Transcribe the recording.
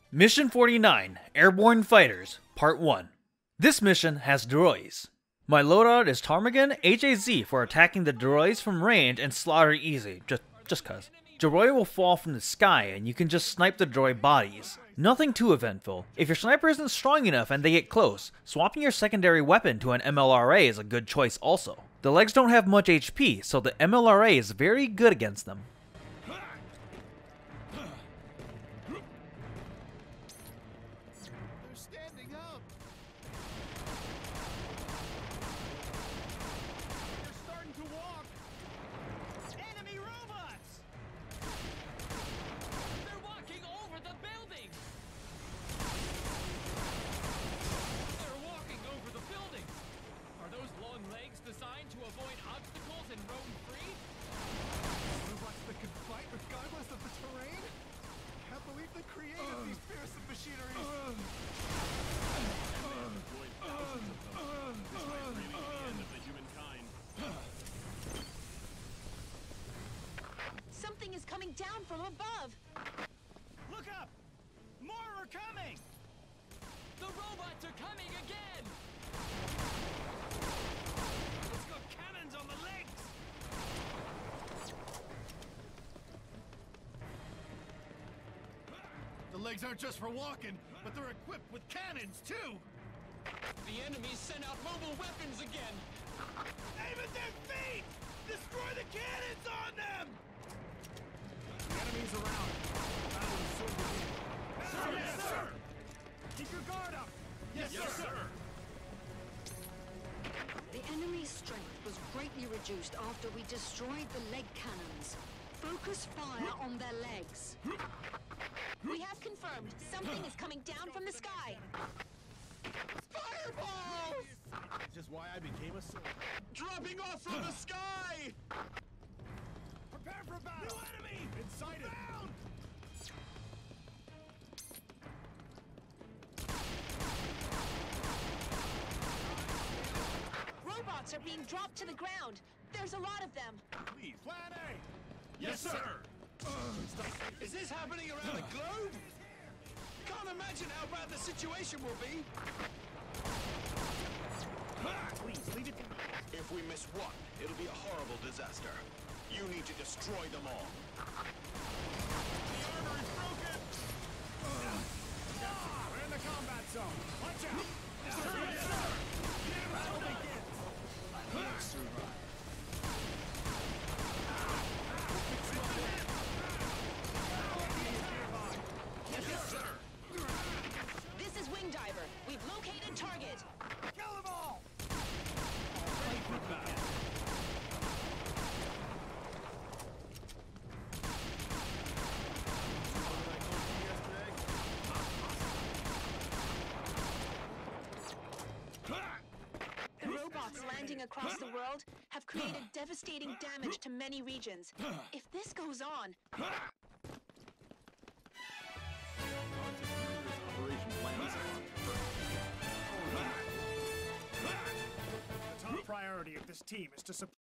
Mission 49, Airborne Fighters, Part 1. This mission has Deroys. My loadout is Ptarmigan HAZ for attacking the Deroys from range and slaughter easy, just cuz. Deroy will fall from the sky and you can just snipe the Deroy bodies. Nothing too eventful. If your sniper isn't strong enough and they get close, swapping your secondary weapon to an MLRA is a good choice also. The legs don't have much HP, so the MLRA is very good against them. Designed to avoid obstacles and roam free? Robots that can fight regardless of the terrain? Can't believe they created these fearsome machineries! This might really be the end of the humankind. Something is coming down from above! Look up! More are coming! The robots are coming again! On the legs. The legs aren't just for walking, but they're equipped with cannons too! The enemies send out mobile weapons again! Aim at their feet! Destroy the cannons on them! The enemy's around. Battle will soon begin. Sir, yes, sir! Keep your guard up! Yes, sir! The enemy's strength was greatly reduced after we destroyed the leg cannons. Focus fire on their legs. We have confirmed something is coming down from the sky. Fireballs! It's just why I became a soldier. Dropping off from the sky! Prepare for battle! New enemy! Inside it! Down! Robots are being dropped to the ground. There's a lot of them. Please, plan A! Yes, sir! Is this happening around the globe? Can't imagine how bad the situation will be. Please, leave it to me. If we miss one, it'll be a horrible disaster. You need to destroy them all. The armor is broken! We're in the combat zone. Watch out! Yes, sir! Battle begins! Let's survive. This is Wing Diver. We've located target. Kill them all! The robots landing across the world have created devastating damage to many regions. If this goes on, The top priority of this team is to support